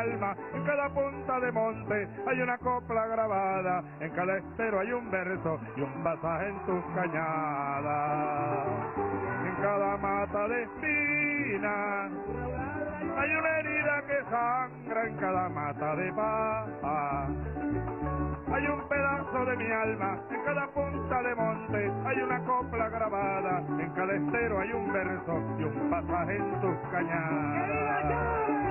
alma, en cada punta de monte hay una copla grabada, en cada estero hay un verso y un pasaje en tus cañadas. En cada mata de espinas hay una herida que sangra, en cada mata de paz hay un pedazo de mi alma, en cada punta de monte hay una copla grabada, en cada estero hay un verso y un pasaje en tus cañadas.